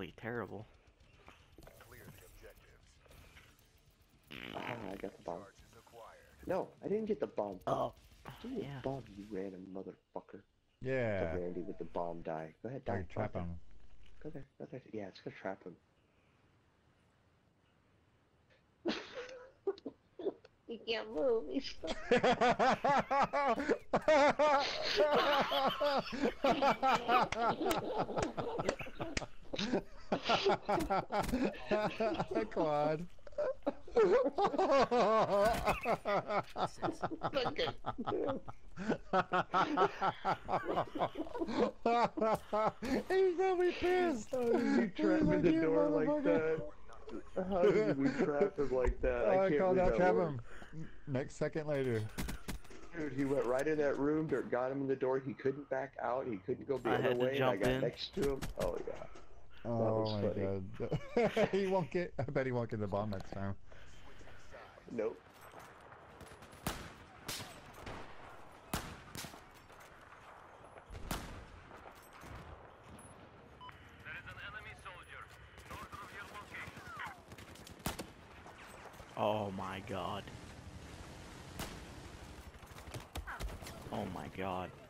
honestly terrible. Clear the objectives. I got the bomb. Charges acquired. No, I didn't get the bomb. Oh, Give me a yeah. bomb, you random motherfucker. The Yeah. Randy with the bomb die. Go ahead, I die. can trap him. Go there. Go there. Yeah, it's gonna trap him. He can't move. He's stuck. Quad. He's probably pissed. How did you trap me the door like that? How did we trap him like that? I can't called out believe trap that him. Next second later. Dude, he went right in that room, got him in the door, he couldn't back out, he couldn't go the I other had to way, and I jump got in. next to him. Oh yeah. Oh my funny. god. He won't get, I bet he won't get the bomb next time. Nope. There is an enemy soldier north of your location. Oh my god. Oh my god.